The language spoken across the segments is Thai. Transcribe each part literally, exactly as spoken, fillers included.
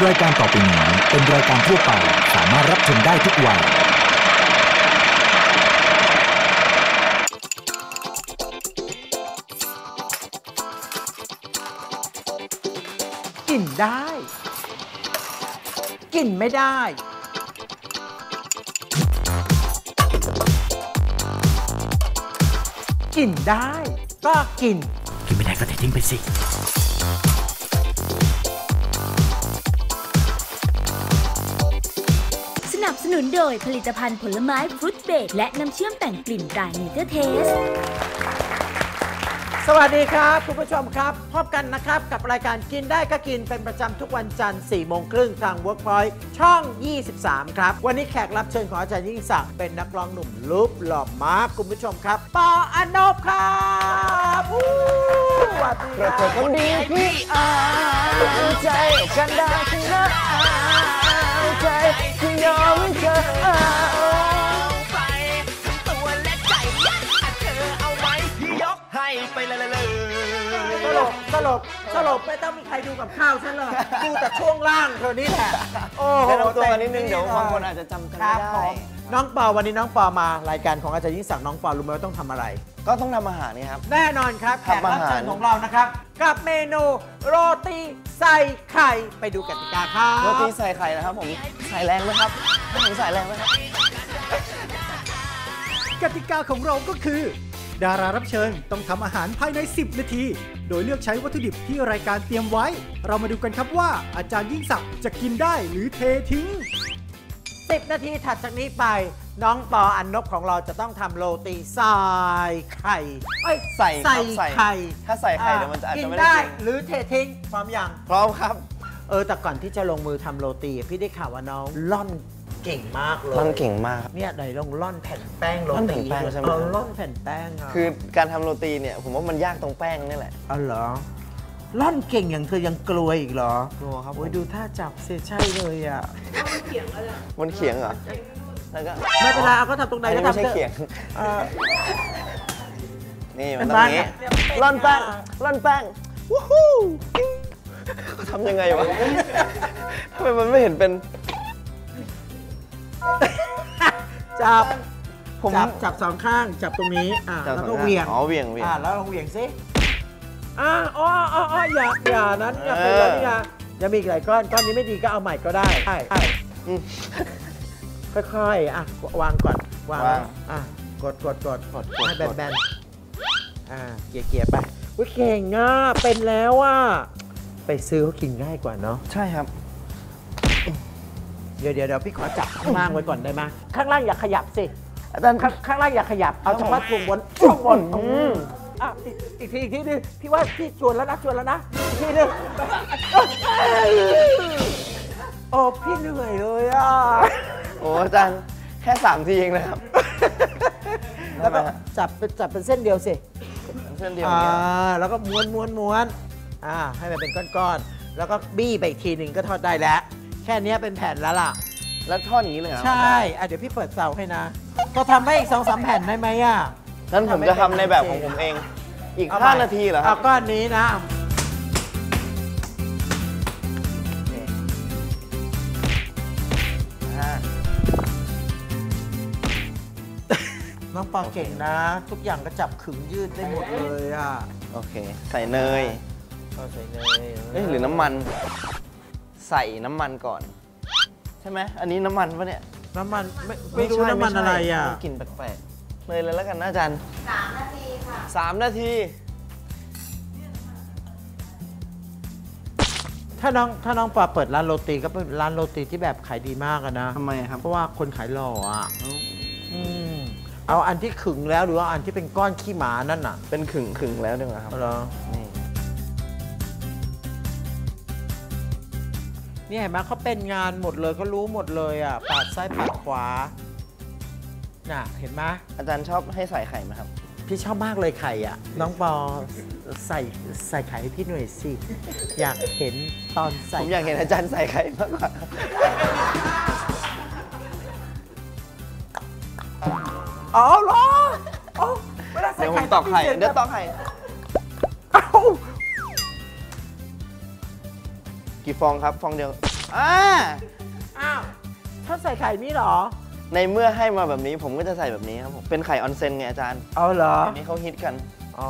รายการต่อไปนี้เป็นรายการทั่วไปสามารถรับชมได้ทุกวัยกินได้กินไม่ได้กินได้ก็กินกินไม่ได้ก็เททิ้งไปสิสนับสนุนโดยผลิตภัณฑ์ผลไม้ฟรุตเบรดและน้ำเชื่อมแต่งกลิ่นตราเนเจอร์เทสสวัสดีครับคุณผู้ชมครับพบกันนะครับกับรายการกินได้ก็กินเป็นประจำทุกวันจันทร์สี่โมงครึ่งทาง Workpoint ช่องยี่สิบสามครับวันนี้แขกรับเชิญของอาจารย์ยิ่งศักดิ์เป็นนักร้องหนุ่มรูปหล่อมากคุณผู้ชมครับปออนบครับสวัสดีครับประเทศคนดีพี่อ่านใจกันได้ที่น่าใจที่ยอมเธอไปทั้งตัวและใจเธอเอาไว้พี่ยกให้ไปเลยเลยสลบสลบสลบไม่ต้องมีใครดูกับข้าวฉันเลยดูแต่ช่วงล่างเธอนี่แหละโอ้โหตัวนิดนึงเดี๋ยวบางคนอาจจะจำกันไม่ได้น้องปอวันนี้น้องปอมารายการของอาจารย์ยิ่งศักดิ์น้องปอรู้ไหมว่าต้องทำอะไรก็ต้องทำอาหารนี่ครับแน่นอนครับแขกรับเชิญของเรานะครับกับเมนูโรตีใส่ไข่ไปดูกติกาครับโรตีใส่ไข่นะครับผมใส่แรงไหมครับถ้าผมใส่แรงไหมครับกติกาของเราก็คือดารารับเชิญต้องทำอาหารภายในสิบนาทีโดยเลือกใช้วัตถุดิบที่รายการเตรียมไว้เรามาดูกันครับว่าอาจารย์ยิ่งศักดิ์จะกินได้หรือเททิ้งสิบนาทีถัดจากนี้ไปน้องปออันนบของเราจะต้องทำโรตีใส่ไข่เอ้ยใส่ใส่ไข่ถ้าใส่ไข่เดี๋ยวมันจะอาจจะไม่ได้กินได้หรือเททิ้งพร้อมยังพร้อมครับเออแต่ก่อนที่จะลงมือทำโรตีพี่ได้ข่าวว่าน้องล่อนเก่งมากเลยล่อนเก่งมากเนี่ยไหนลองล่อนแผ่นแป้งโรตีใช่ไหมล่อนแผ่นแป้งคือการทำโรตีเนี่ยผมว่ามันยากตรงแป้งนี่แหละอ๋อเหรอล่อนเก่งอย่างเธอยังกลัวอีกเหรอกลัวครับโอ้ยดูท่าจับเสียใช่เลยอ่ะบนเขียงอะไรบนเขียงเหรอแล้วก็ไม่เป็นไรเอาก็ทำตรงไหนก็ทำไม่ใช่เขียงนี่มันตรงนี้ล่อนแป้งล่อนแป้งวู้ฮู้ทำยังไงวะทำไมมันไม่เห็นเป็นจับผมจับจับสองข้างจับตรงนี้อ่าแล้วก็เหวี่ยงอ๋อเหวี่ยงเหวี่ยงอ่าแล้วลองเหวี่ยงสิอ่าอ๋ออ๋ออย่าอย่านั้นอย่าเป็นแล้วนี่นะยังมีอีกหลายก้อนก้อนนี้ไม่ดีก็เอาใหม่ก็ได้ใช่ใช่ค่อยๆอ่ะวางก่อนวางอ่ะกดกดกดกดให้แบนๆอ่าเกี่ยเกี่ยไปวิเก่งอ่ะเป็นแล้วอ่ะไปซื้อเขากินง่ายกว่าเนาะใช่ครับเดี๋ยวเดี๋ยวเดี๋ยวพี่ขอจับข้างล่างไว้ก่อนได้ไหมข้างล่างอย่าขยับสิข้างล่างอย่าขยับเอาเฉพาะช่วงบนช่วงบนอ่ะอีกทีอีกทีนึงพี่ว่าพี่ชวนแล้วนะชวนแล้วนะอีกทีนึงโอ้พี่เหนื่อยเลยอ่ะโอ้อาจารย์แค่สามทีเองนะครับแล้วก็จับเป็นจับเป็นเส้นเดียวสิเส้นเดียวอ่าแล้วก็ม้วนม้วนม้วนอ่าให้มันเป็นก้อนๆแล้วก็บี้ไปอีกทีหนึ่งก็ทอดได้แล้วแค่นี้เป็นแผ่นแล้วล่ะแล้วทอดอย่างนี้เลยเหรอใช่อ่ะเดี๋ยวพี่เปิดเตาให้นะก็ทำได้อีกสองสามแผ่นได้ไหมอ่ะนั้นผมจะทำในแบบของผมเองอีกห้านาทีเหรอครับเอาก้อนนี้นะน้องปอเก่งนะทุกอย่างก็จับขึงยืดได้หมดเลยอ่ะโอเคใส่เนยใส่เนยเอ๊ะหรือน้ำมันใส่น้ำมันก่อนใช่ไหมอันนี้น้ำมันปะเนี่ยน้ำมันไม่ไม่รู้น้ำมันอะไรอ่ะกลิ่นแปลกๆเลยเลยแล้วกันนะอาจารย์สามนาทีค่ะสามนาทีถ้าน้องถ้าน้องปอเปิดร้านโรตีก็เป็นร้านโรตีที่แบบขายดีมากนะทำไมครับเพราะว่าคนขายหล่ออ่ะเอาอันที่ขึงแล้วหรือว่าอันที่เป็นก้อนขี้หมานั่นน่ะเป็นขึงขึงแล้วดีกว่าครับเหรอนี่นี่เห็นไหมเขาเป็นงานหมดเลยเขารู้หมดเลยอ่ะปาดซ้ายปาดขวาน่ะเห็นไหมอาจารย์ชอบให้ใส่ไข่ไหมครับพี่ชอบมากเลยไข่อ่ะน้องปอใส่ใส่ไข่ให้พี่หน่อยสิอยากเห็นตอนใส่ผมอยากเห็นอาจารย์ใส่ไข่มากกว่าอ๋อเหรอเดี๋ยวผมตอกไข่เดี๋ยวตอกไข่กี่ฟองครับฟองเดียวอ่าอ้าวชอบใส่ไข่นี่เหรอในเมื่อให้มาแบบนี้ผมก็จะใส่แบบนี้ครับผมเป็นไข่ออนเซ็นไงอาจารย์เอาเหรออันนี้เขาฮิตกันอ๋อ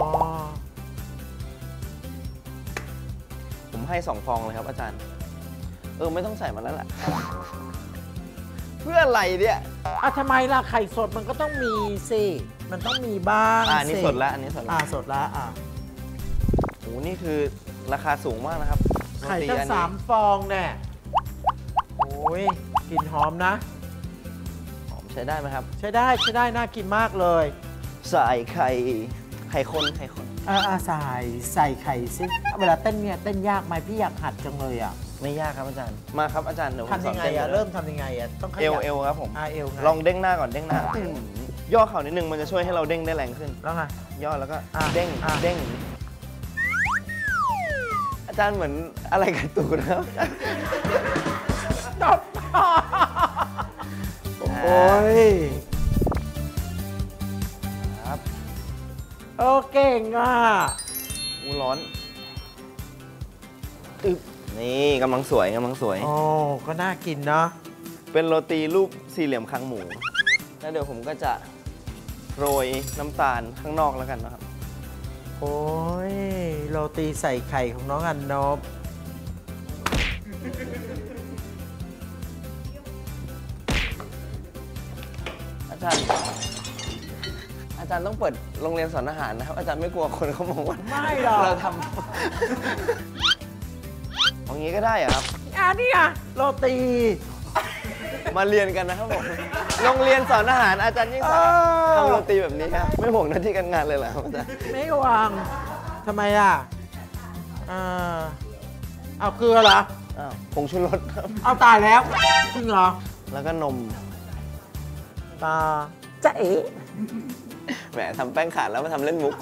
ผมให้สองฟองเลยครับอาจารย์เออไม่ต้องใส่มาแล้วแหละเพื่ออะไรเนี่ยอ่ะทำไมล่ะไข่สดมันก็ต้องมีสิมันต้องมีบ้างอ่านี่สดแล้วอันนี้สดอ่าสดแล้วอ่ะโหนี่คือราคาสูงมากนะครับไข่ตั้งสามฟองแน่โอ้ยกลิ่นหอมนะหอมใช้ได้ไหมครับใช้ได้ใช้ได้น่ากินมากเลยใส่ไข่ไข่คนไข่คนอ่าใส่ใส่ไข่ซิเวลาเต้นเนี่ยเต้นยากไหมพี่อยากหัดจังเลยอ่ะไม่ยากครับอาจารย์มาครับอาจารย์เดี๋ยวผมสอนทำยังไงอ่ะเริ่มทำยังไงอ่ะต้องขยับเอวเอวครับผมอ่าเอวลองเด้งหน้าก่อนเด้งหน้าย่อเข่านิดนึงมันจะช่วยให้เราเด้งได้แรงขึ้นแล้วไงย่อแล้วก็เด้งเด้งอาจารย์เหมือนอะไรกันตูดครับตบโอ้ยครับโอเก่งอ่ะอูร้อนอึบนี่กำลังสวยกำลังสวยโอ้ก็น่ากินเนาะเป็นโรตีรูปสี่เหลี่ยมคางหมูแล้วเดี๋ยวผมก็จะโรยน้ำตาลข้างนอกแล้วกันนะครับโอ้ยโรตีใส่ไข่ของน้องอันนบอาจารย์อาจารย์ต้องเปิดโรงเรียนสอนอาหารนะครับอาจารย์ไม่กลัวคนเขามองว่าไม่หรอกเราทำอย่างนี้ก็ได้อะครับอันนี้อะโรตีมาเรียนกันนะครับผมโรงเรียนสอนอาหารอาจารย์ยิ่งศักดิ์ทำโรตีแบบนี้ครับไม่ห่วงหน้าที่การงานเลยเหรอครับอาจารย์ไม่วางทำไมอ่ะอ่าเอาเกลือเหรออ้าวผงชูรสครับเอาตายแล้วจริงเหรอแล้วก็นมตาจะเอ๋แหมทำแป้งขาดแล้วมาทำเล่นมุก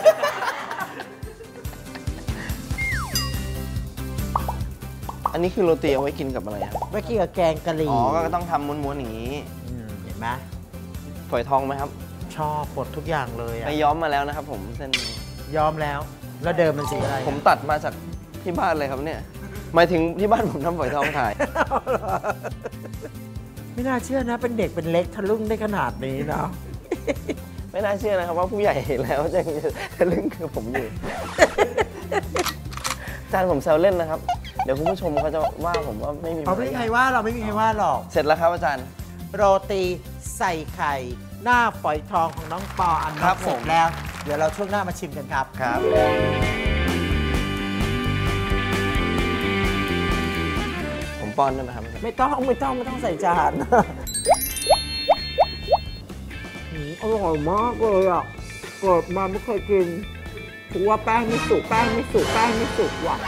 อันนี้คือโรตีเอาไว้กินกับอะไรครับไว้กินกับแกงกะหรี่อ๋อก็ต้องทำม้วนๆอย่างนี้เห็นไหมฝอยทองไหมครับชอบหมดทุกอย่างเลยไปย้อมมาแล้วนะครับผมเส้นย้อมแล้วแล้วเดิมมันสีอะไรผมตัดมาจากที่บ้านเลยครับเนี่ยหมายถึงที่บ้านผมทำฝอยทองขายไม่น่าเชื่อนะเป็นเด็กเป็นเล็กทะลึ่งได้ขนาดนี้เนาะไม่น่าเชื่อนะครับว่าผู้ใหญ่เห็นแล้วจะทะลึ่งคือผมอยู่อาจารย์ผมแซวเล่นนะครับเดี๋ยวคุณผู้ชมเขาจะว่าผมว่าไม่มีเขาไม่มีใครว่าเราไม่มีใครว่าหรอกเสร็จแล้วครับอาจารย์โรตีใส่ไข่หน้าฝอยทองของน้องปออันนบเสร็จแล้วเดี๋ยวเราช่วงหน้ามาชิมกันครับครับผมป้อนได้ไหมครับไม่ต้องไม่ต้องไม่ต้องใส่จานอร่อยมากเลยอ่ะเกิดมาไม่เคยกินถือว่าแป้งไม่สุกแป้งไม่สุกแป้งไม่สุกว่ะ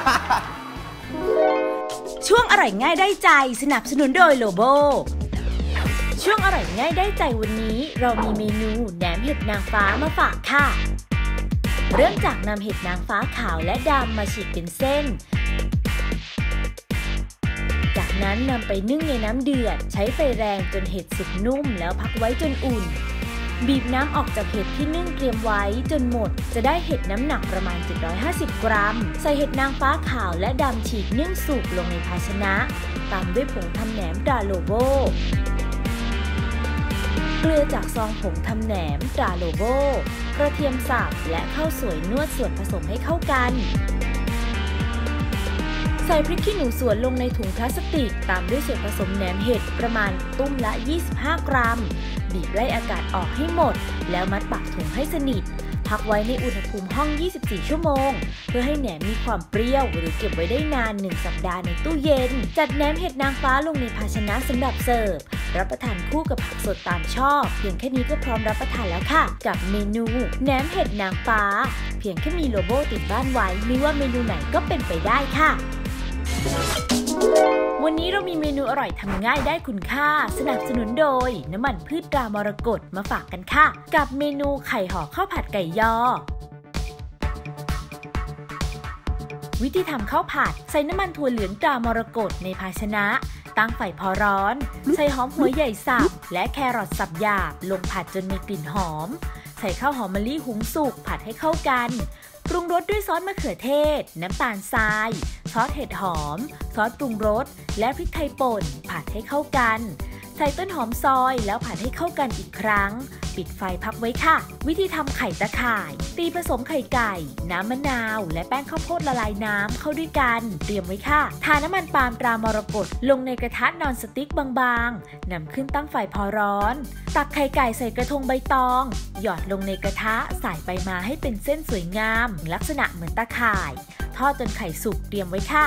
ช่วงอร่อยง่ายได้ใจสนับสนุนโดยโลโบช่วงอร่อยง่ายได้ใจวันนี้เรามีเมนูแหนมเห็ดนางฟ้ามาฝากค่ะเริ่มจากนำเห็ดนางฟ้าขาวและดำมาฉีกเป็นเส้นจากนั้นนำไปนึ่งในน้ำเดือดใช้ไฟแรงจนเห็ดสุกนุ่มแล้วพักไว้จนอุ่นบีบน้ำออกจากเห็ดที่นึ่งเตรียมไว้จนหมดจะได้เห็ดน้ำหนักประมาณเจ็ดร้อยห้าสิบกรัมใส่เห็ดนางฟ้าขาวและดำฉีกนึ่งสุกลงในภาชนะตามด้วยผงทำแหนมตราโลโบเกลือจากซองผงทำแหนมตราโลโบกระเทียมสับและข้าวสวยนวดส่วนผสมให้เข้ากันใส่พริกขี้หนูสวนลงในถุงพลาสติกตามด้วยส่วนผสมแหนมเห็ดประมาณตุ้มละยี่สิบห้ากรัมบีบไล่อากาศออกให้หมดแล้วมัดปากถุงให้สนิทพักไว้ในอุณหภูมิห้องยี่สิบสี่ชั่วโมงเพื่อให้แหนมมีความเปรี้ยวหรือเก็บไว้ได้นานหนึ่งสัปดาห์ในตู้เย็นจัดแหนมเห็ดนางฟ้าลงในภาชนะสำหรับเสิร์ฟรับประทานคู่กับผักสดตามชอบเพียงแค่นี้ก็พร้อมรับประทานแล้วค่ะกับเมนูแหนมเห็ดนางฟ้าเพียงแค่มีโลโบติดบ้านไว้ไม่ว่าเมนูไหนก็เป็นไปได้ค่ะวันนี้เรามีเมนูอร่อยทำง่ายได้คุณค่าสนับสนุนโดยน้ำมันพืชตรามรกตมาฝากกันค่ะกับเมนูไข่ห่อข้าวผัดไก่ยอวิธีทำข้าวผัดใส่น้ำมันถั่วเหลืองตรามรกตในภาชนะตั้งไฟพอร้อนใส่หอมหัวใหญ่สับและแครอทสับหยาบลงผัดจนมีกลิ่นหอมใส่ข้าวหอมมะลิหุงสุกผัดให้เข้ากันปรุงรสด้วยซอสมะเขือเทศน้ำตาลทรายซอสเห็ดหอมซอสปรุงรสและพริกไทยป่นผัดให้เข้ากันใส่ต้นหอมซอยแล้วผัดให้เข้ากันอีกครั้งปิดไฟพักไว้ค่ะวิธีทำไข่ตะข่ายตีผสมไข่ไก่น้ำมะนาวและแป้งข้าวโพดละลายน้ำเข้าด้วยกันเตรียมไว้ค่ะทาน้ำมันปาล์มตรามรกตลงในกระทะนอนสติ๊กบางๆนำขึ้นตั้งไฟพอร้อนตักไข่ไก่ใส่กระทงใบตองหยอดลงในกระทะใส่ไปมาให้เป็นเส้นสวยงามลักษณะเหมือนตะข่ายทอดจนไข่สุกเตรียมไว้ค่ะ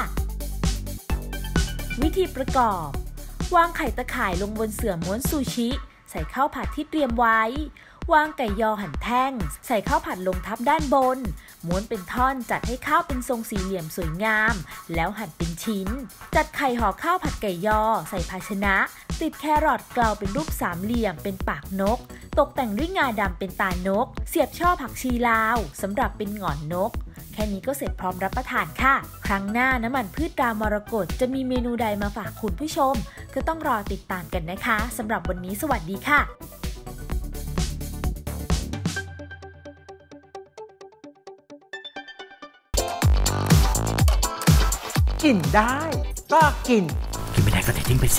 วิธีประกอบวางไข่ตะข่ายลงบนเสื่อม้วนซูชิใส่ข้าวผัดที่เตรียมไว้วางไก่ยอหั่นแท่งใส่ข้าวผัดลงทับด้านบนม้วนเป็นท่อนจัดให้ข้าวเป็นทรงสี่เหลี่ยมสวยงามแล้วหั่นเป็นชิ้นจัดไข่ห่อข้าวผัดไก่ยอใส่ภาชนะติดแครอทเกลาเป็นรูปสามเหลี่ยมเป็นปากนกตกแต่งด้วยงาดำเป็นตานกเสียบช่อผักชีลาวสำหรับเป็นหงอนนกแค่นี้ก็เสร็จพร้อมรับประทานค่ะครั้งหน้าน้ำมันพืชตรามรกตจะมีเมนูใดมาฝากคุณผู้ชมก็ต้องรอติดตามกันนะคะสำหรับวันนี้สวัสดีค่ะกินได้ก็กินกินไม่ได้ก็ทิ้งไปสิ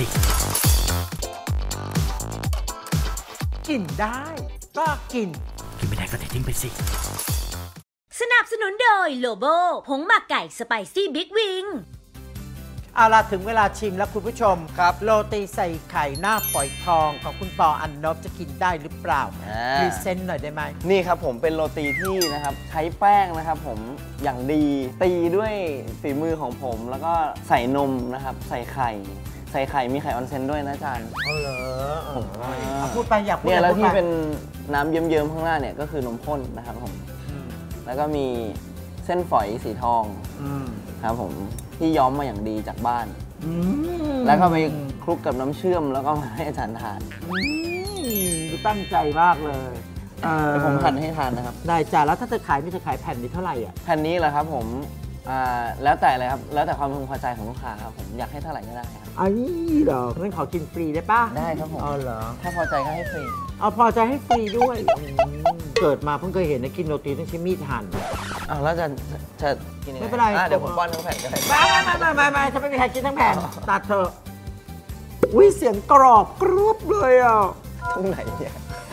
กินได้ก็กินกินไม่ได้ก็ทิ้งไปสิสนับสนุนโดยโลโบผงหมักไก่สไปซี่บิ๊กวิงเอาล่ะถึงเวลาชิมแล้วคุณผู้ชมครับโรตีใส่ไข่หน้าฝอยทองของคุณปออันนบจะกินได้หรือเปล่าพรีเซนต์หน่อยได้ไหมนี่ครับผมเป็นโรตีที่นะครับใช้แป้งนะครับผมอย่างดีตีด้วยฝีมือของผมแล้วก็ใส่นมนะครับใส่ไข่ใส่ไข่มีไข่ออนเซนด้วยนะอาจารย์เอาเหรอผมพูดไปอยากพูดเนี่ยแล้วที่เป็นน้ำเยิ้มๆข้างหน้าเนี่ยก็คือนมข้นนะครับผมแล้วก็มีเส้นฝอยสีทองครับผมที่ย้อมมาอย่างดีจากบ้านแล้วก็ไปคลุกกับน้ำเชื่อมแล้วก็มาให้อาจารย์ทานตั้งใจมากเลยเดี๋ยวผมหั่นให้ทานนะครับได้จ้าแล้วถ้าจะขายนี่จะขายแผ่นนี้เท่าไหร่อ่ะแผ่นนี้เหรอครับผมแล้วแต่เลยครับแล้วแต่ความพึงพอใจของลูกค้าครับผมอยากให้เท่าไหร่ก็ได้ครับอันนี้เหรองั้นขอกินฟรีได้ป่ะได้ครับผมอ๋อเหรอถ้าพอใจก็ให้ฟรีเอาพอใจให้ฟรีด้วยเกิดมาเพิ่งเคยเห็นนะกินโรตีต้องใช้มีดหั่นอ้าวแล้วจะจะกินไม่เป็นไรเดี๋ยวผมป้อนทั้งแผ่นก็ได้ไม่ไม่ไม่ไม่ไม่ถ้าไม่มีใครกินทั้งแผ่นตัดเถอะอุ้ยเสียงกรอบกรุบเลยอ่ะตรงไหนเนี่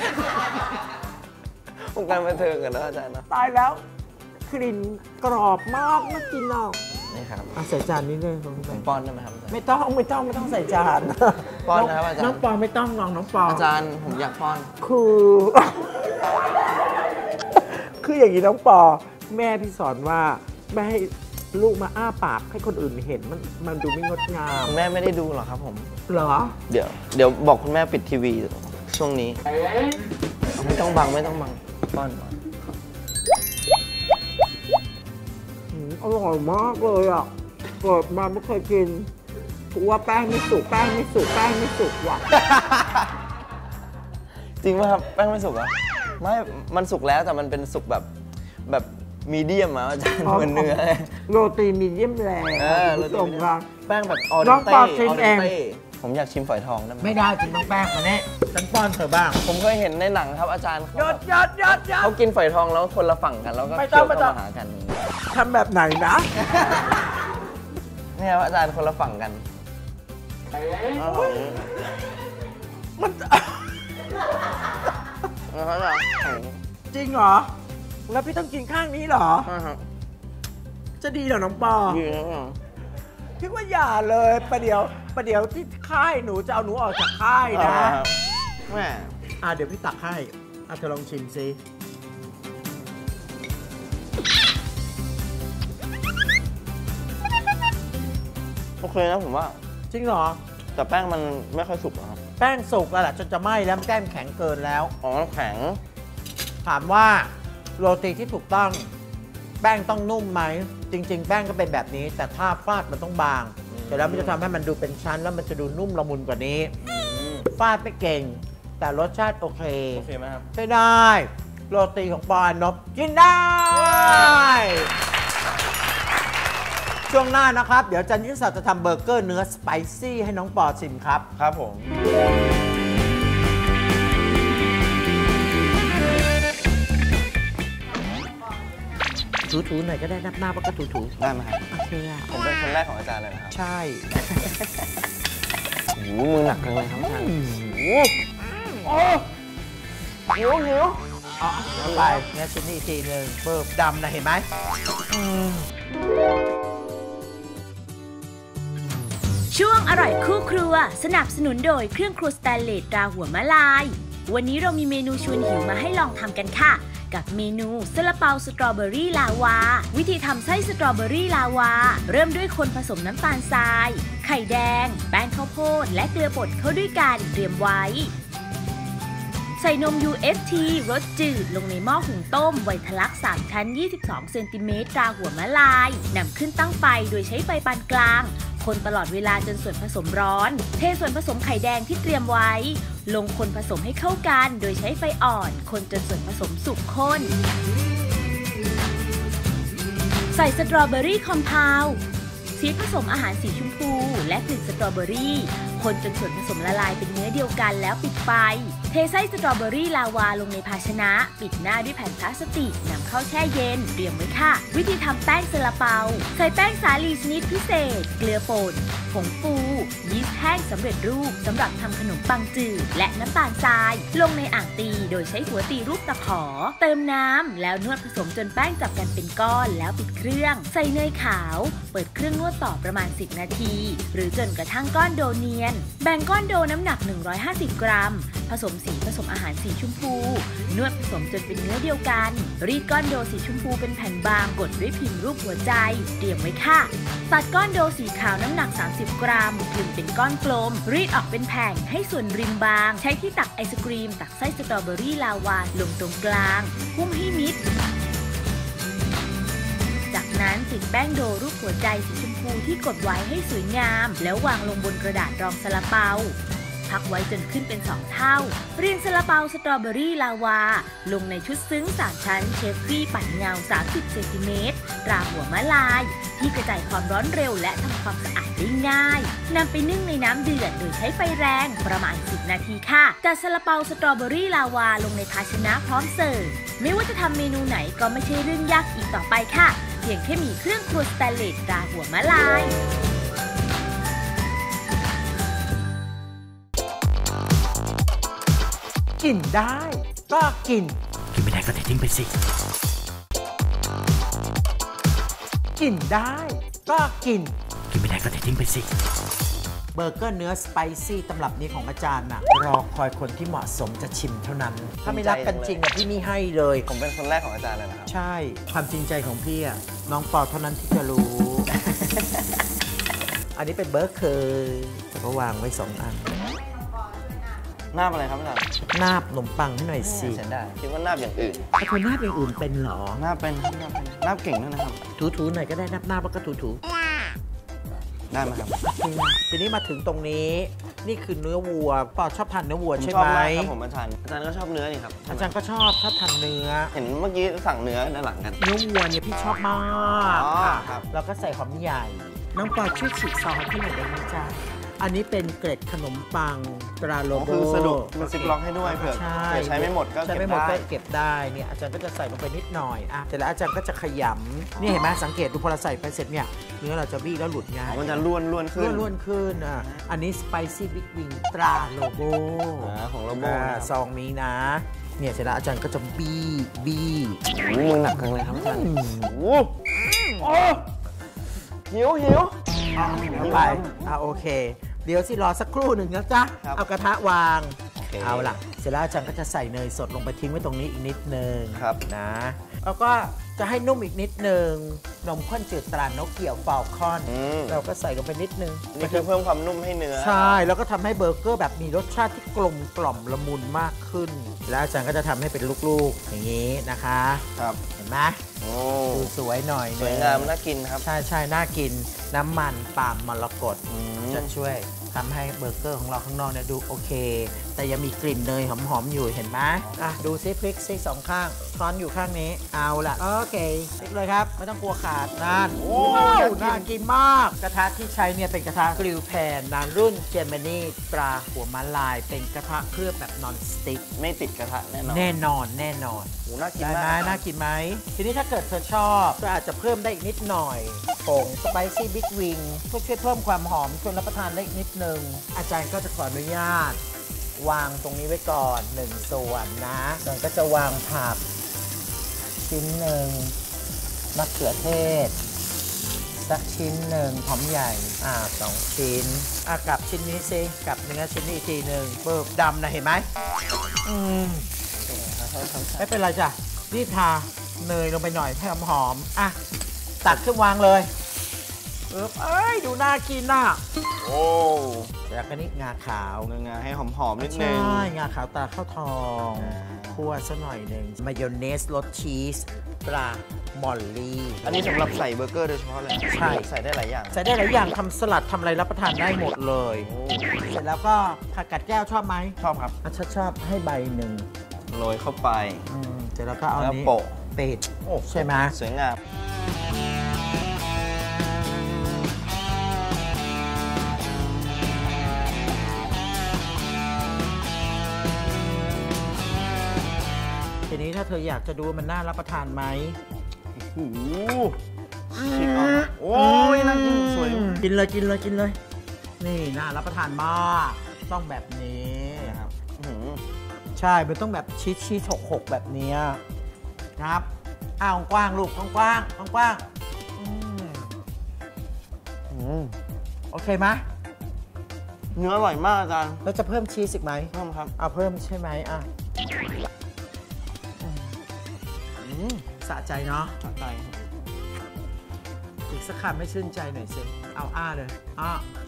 ยวงการบันเทิงกันนะอาจารย์นะตายแล้วกลิ่นกรอบมากน่ากินอ่ะนี่ครับใส่จานนี้เลยผมป้อนได้ไหมครับไม่ต้องไม่ต้องไม่ต้องใส่จานป้อนนะครับอาจารย์น้องปอไม่ต้องลองน้องปออาจารย์ผมอยากป้อนคือคืออย่างนี้น้องปอแม่พี่สอนว่าไม่ให้ลูกมาอ้าปากให้คนอื่นเห็นมันมันดูไม่งดงามแม่ไม่ได้ดูหรอครับผมเหรอเดี๋ยวเดี๋ยวบอกคุณแม่ปิดทีวีช่วงนี้ไม่ต้องบังไม่ต้องบังป้อนก่อนอร่อยมากเลยอ่ะเกิดมาไม่เคยกินกูว่าแป้งไม่สุกแป้งไม่สุกแป้งไม่สุกว่ะจริงไหมครับแป้งไม่สุกเหรอไม่มันสุกแล้วแต่มันเป็นสุกแบบแบบมีเดียมอะอาจารย์เหมือนเนื้อโรตีมีเดียมแรงคุณผู้ชมครับแป้งแบบออเดนเต้ออเดนเต้ผมอยากชิมฝอยทองได้ไหมไม่ได้กินต้องแป้งมาแน่ฉันป้อนเธอบ้างผมเคยเห็นในหนังครับอาจารย์ยอดยอดยอดยอดเขากินฝอยทองแล้วคนละฝั่งกันแล้วก็เคี้ยวเข้ามาหากันทำแบบไหนนะเนี่ยอาจารย์คนละฝั่งกันมันจริงเหรอแล้วพี่ต้องกินข้างนี้เหรอจะดีเหรอน้องปอดีครับพี่ว่าอย่าเลยประเดี๋ยวประเดี๋ยวที่ค่ายหนูจะเอาหนูออกจากค่ายนะแม่อ่ะเดี๋ยวพี่ตักให้อ่ะเธอลองชิมซิโอเคนะผมว่าจริงเหรอแต่แป้งมันไม่ค่อยสุกครับแป้งสุกแล้วแหละจนจะไหม้แล้วแก้มแข็งเกินแล้วอ๋อแข็งถามว่าโรตีที่ถูกต้องแป้งต้องนุ่มไหมจริงๆแป้งก็เป็นแบบนี้แต่ถ้าฟาดมันต้องบางแต่แล้วมันจะทำให้มันดูเป็นชั้นแล้วมันจะดูนุ่มละมุนกว่านี้ฟาดไปเก่งแต่รสชาติโอเคโอเคไหมครับใช่ได้โรตีของปออันนบกินได้ช่วงหน้านะครับเดี๋ยวจันยิ่งศักดิ์จะทำเบอร์เกอร์เนื้อสไปซี่ให้น้องปอชิมครับครับผมถูๆหน่อยก็ได้นับหน้าว่าก็ถูๆได้ไหมครับโอเคอะผมเป็นคนแรกของอาจารย์เลยนะครับใช่โอ้โหมือหนักจังเลยครับอาจารย์โอ้หิวหิวอ๋อเอาไปเนี่ยชิ้นนี้อีกทีหนึ่งเบิบดำนะเห็นไหมช่วงอร่อยคู่ครัวสนับสนุนโดยเครื่องครัวสแตนเลสตราหัวมะลาย วันนี้เรามีเมนูชวนหิวมาให้ลองทำกันค่ะ กับเมนูซาลาเปาสตรอเบอรี่ลาวาวิธีทำไส้สตรอเบอรี่ลาวาเริ่มด้วยคนผสมน้ำตาลทราย ไข่แดง แป้งข้าวโพดและเกลือป่นเข้าด้วยกันเตรียมไว้ใส่นม ยู เอฟ ที รสจืดลงในหม้อหุงต้มไวทะลักสามชั้นยี่สิบสองเซนติเมตรตราหัวมะลายนำขึ้นตั้งไฟโดยใช้ไฟปานกลางคนตลอดเวลาจนส่วนผสมร้อนเทส่วนผสมไข่แดงที่เตรียมไว้ลงคนผสมให้เข้ากันโดยใช้ไฟอ่อนคนจนส่วนผสมสุกข้นใส่สตรอเบอรี่คอมเพลด์สีผสมอาหารสีชมพูและกลิ่นสตรอเบอรี่คนจนส่วนผสมละลายเป็นเนื้อเดียวกันแล้วปิดไฟเทไส้สตรอเบอรี่ลาวาลงในภาชนะปิดหน้าด้วยแผ่นพลาสติกนำเข้าแช่เย็นเตรียมไว้ค่ะวิธีทำแป้งซาลาเปาใส่แป้งสาลีชนิดพิเศษเกลือป่นผงฟูยีสต์แห้งสำเร็จรูปสำหรับทำขนมปังจืดและน้ำตาลทรายลงในอ่างตีโดยใช้หัวตีรูปตะขอเติมน้ำแล้วนวดผสมจนแป้งจับกันเป็นก้อนแล้วปิดเครื่องใส่เนยขาวเปิดเครื่องนวดต่อประมาณสิบนาทีหรือจนกระทั่งก้อนโดเนียนแบ่งก้อนโดน้ำหนักหนึ่งร้อยห้าสิบกรัมผสมสีผสมอาหารสีชมพูนวดผสมจนเป็นเนื้อเดียวกันรีดก้อนโดสีชมพูเป็นแผ่นบางกดด้วยพิมพ์รูปหัวใจเตรียมไว้ค่ะตัดก้อนโดสีขาวน้ำหนักสามสิบกรัมกลึงเป็นก้อนกลมรีดออกเป็นแผ่นให้ส่วนริมบางใช้ที่ตักไอศกรีมตักไส้สตรอเบอรี่ลาวาลงตรงกลางหุ้มให้มิดจากนั้นติดแป้งโดรูปหัวใจสีชมพูที่กดไว้ให้สวยงามแล้ววางลงบนกระดาษรองซาลาเปาพักไว้จนขึ้นเป็นสองเท่าเรียงซาลาเปาสตรอเบอรี่ลาวาลงในชุดซึ้งสามชั้นเชฟฟี่ปั่นเงาสามสิบเซนติเมตรตราหัวมะลายที่กระจายความร้อนเร็วและทำความสะอาดได้ง่ายนำไปนึ่งในน้ำเดือดโดยใช้ไฟแรงประมาณสิบนาทีค่ะจัดซาลาเปาสตรอเบอรี่ลาวาลงในภาชนะพร้อมเสิร์ฟไม่ว่าจะทำเมนูไหนก็ไม่ใช่เรื่องยากอีกต่อไปค่ะเพียงแค่มีเครื่องครัวสแตนเลสตราหัวมะลายกินได้ก็กินกินไม่ได้ก็เททิ้งไปสิกินได้ก็กินกินไม่ได้ก็เททิ้งไปสิเบอร์เกอร์เนื้อสไปซี่ตำรับนี้ของอาจารย์น่ะรอคอยคนที่เหมาะสมจะชิมเท่านั้นถ้าไม่รักกันจริงอ่ะพี่ไม่ให้เลยผมเป็นคนแรกของอาจารย์เลยนะครับใช่ความจริงใจของพี่อ่ะน้องปอเท่านั้นที่จะรู้ อันนี้เป็นเบอร์เกอร์แต่ก็วางไว้สองอันหน้าอะไรครับอาจารย์นาบขนมปังให้หน่อยสิฉันได้คิดว่าหน้าอย่างอื่นเธอหน้าอย่างอื่นเป็นหรอหน้าเป็นหน้าเป็นหน้าเก่งด้วยนะครับถูๆหน่อยก็ได้นับหน้าแล้วก็ถูๆได้ไหมครับทีนี้มาถึงตรงนี้นี่คือเนื้อวัวปอชอบทานเนื้อวัวใช่ไหมชอบมากครับผมอาจารย์อาจารย์ก็ชอบเนื้อนี่ครับอาจารย์ก็ชอบชอบทานเนื้อเห็นเมื่อกี้สั่งเนื้อด้านหลังกันเนื้อวัวเนี่ยพี่ชอบมากค่ะแล้วก็ใส่หอมใหญ่น้องปอช่วยฉีกซอสให้หน่อยได้ไหมจ๊ะอันนี้เป็นเกล็ดขนมปังตราโลโบคือสะดวกมันซิปล็อกให้ด้วยเผื่อใช้ไม่หมดก็ใช้ไม่หมดก็เก็บได้เนี่ยอาจารย์ก็จะใส่ลงไปนิดหน่อยอ่ะเสร็จแล้วอาจารย์ก็จะขยำนี่เห็นไหมสังเกตดูพอเราใส่ไปเสร็จเนี่ยเนื้อเราจะบี้แล้วหลุดง่ายมันจะล้วนล้วนขึ้นล้วนขึ้นอ่ะอันนี้สไปซี่บิ๊กวิงตราโลโบของโลโบซองนี้นะเนี่ยเสร็จแล้วอาจารย์ก็จะบี้บี้มือหนักจังเลยครับอาจารย์โอ้หิวหิวไปอ่ะโอเคเดี๋ยวสิรอสักครู่หนึ่งนะจ๊ะเอากระทะวางเอาล่ะเสร็จแล้วอาจารย์ก็จะใส่เนยสดลงไปทิ้งไว้ตรงนี้อีกนิดนึงนะแล้วก็จะให้นุ่มอีกนิดนึงนมข้นจืดตรานกเกี่ยวฟอลคอนเราก็ใส่ลงไปนิดนึงนี่คือเพิ่มความนุ่มให้เนื้อใช่แล้วก็ทำให้เบอร์เกอร์แบบมีรสชาติที่กลมกล่อมละมุนมากขึ้นแล้วอาจารย์ก็จะทำให้เป็นลูกๆอย่างนี้นะคะครับเห็นไหมดูสวยหน่อยสวยงามน่ากินครับใช่ใช่น่ากินน้ำมันปาล์มมรกตจะช่วยทำให้เบอร์เกอร์ของเราข้างนอกเนี่ยดูโอเค แต่ยังมีกลิ่นเนยหอมๆอยู่เห็นไหมอ่ะดูซิพลิกซิสองข้างช้อนอยู่ข้างนี้เอาละโอเคพลิกเลยครับไม่ต้องกลัวขาดนั่นโอ้น่ากินมากกระทะที่ใช้เนี่ยเป็นกระทะกริลแพนนานรุ่นเจมินีตราหัวม้าลายเป็นกระทะเคลือบแบบนอนสติ๊กไม่ติดกระทะแน่นอนแน่นอนแน่นอนโหน่ากินได้ไหมมากน่ากินไหมทีนี้ถ้าเกิดเธอชอบก็อาจจะเพิ่มได้อีกนิดหน่อยผงสไปซี่บิ๊กวิงเพื่อช่วยเพิ่มความหอมชวนรับประทานได้อีกนิดนึงอาจารย์ก็จะขออนุญาตวางตรงนี้ไว้ก่อนหนึ่งส่วนนะส่วนก็จะวางผักชิ้นหนึ่งมะเขือเทศสักชิ้นหนึ่งหอมใหญ่อ่าสองชิ้นอ่ะกับชิ้นนี้สิกับเนื้อชิ้นนี้อีกทีหนึ่งเบิบดำนะเห็นไหมอืมไม่เป็นไรจ้ะรีบทาเนยลงไปหน่อยให้หอมๆอ่ะตักขึ้นวางเลยเออเอ้ยดูน่ากินน่ะโอ้แล้วก็นี่งาขาวเนื้องาให้หอมๆนิดนึงใช่งาขาวตาข้าวทองอ่าคั่วซะหน่อยหนึ่งมายองเนสรสชีสปลามอลลี่อันนี้สำหรับใส่เบอร์เกอร์โดยเฉพาะเลยใช่ใส่ได้หลายอย่างใส่ได้หลายอย่างทำสลัดทำอะไรรับประทานได้หมดเลย เสร็จแล้วก็ผักกาดแก้วชอบไหมชอบครับอ่ะชอบชอบให้ใบหนึ่งโรยเข้าไปอืมเสร็จแล้วก็เอาแล้วนี้โปะปิดใช่ไหมสวยงามทีนี้ถ้าเธออยากจะดูว่ามันน่ารับประทานไหมโอ้โหชิคอ่ะโอ้ยน่ากินสวยกินเลยกินเลยกินเลย นี่น่ารับประทานมากต้องแบบนี้นะครับอื้อหือใช่มันต้องแบบชีสชีสหกหกแบบเนี้ยนะครับอ้าวกว้างลูกกว้างกว้างกว้างกว้างอืมอืมโอเคไหมเนื้ออร่อยมากอาจารย์แล้วจะเพิ่มชีสอีกไหมเพิ่มครับเอาเพิ่มใช่ไหมอ่ะอืมอืมสะใจเนาะสะใจอีกสักคำให้ชื่นใจหน่อยสิเอาอ้าเลยอ้า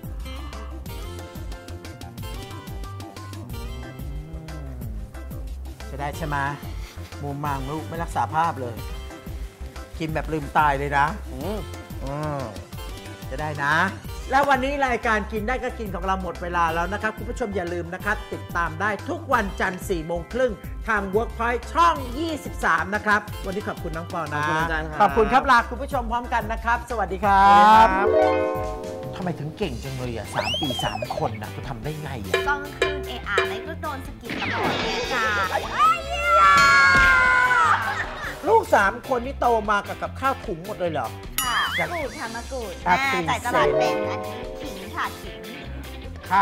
จะได้ใช่ไหมมุมมางลูกไม่รักษาภาพเลย กินแบบลืมตายเลยนะอืมอืมจะได้นะ แล้ววันนี้รายการกินได้ก็กินของเราหมดเวลาแล้วนะครับ คุณผู้ชมอย่าลืมนะครับ ติดตามได้ทุกวันจันทร์สี่โมงครึ่งทาง Workpoint ช่อง ยี่สิบสาม นะครับ วันนี้ขอบคุณน้องปอนะขอบคุณอาจารย์ครับขอบคุณครับลาคุณผู้ชมพร้อมกันนะครับ สวัสดีครับทำไมถึงเก่งจังเลยอ่ะสามปีสามคนนะคุณทำได้ไงอ่ะกลางคืนเอะอะอะไรก็โดนสะกิดตลอดเนี่ยจ้าลูกสามคนนี่โตมากับกับข้าวถุงหมดเลยเหรอค่ะมะกรูดค่ะมะกรูดอ่ะอ่าตีแต่ตลาดเป็นอันนี้ขิงค่ะขิงค่ะ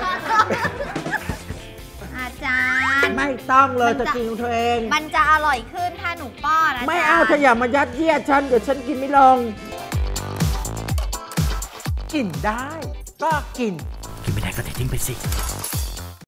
อาจารย์ไม่ต้องเลยมันจะจะกินของตัวเองมันจะอร่อยขึ้นถ้าหนูป้อนนะไม่จ๊ะเอาเธออย่ามายัดเยียดฉัน เดี๋ยวฉันกินไม่ลง กินได้ ก็กิน กินไม่ได้ก็เททิ้งไปสิ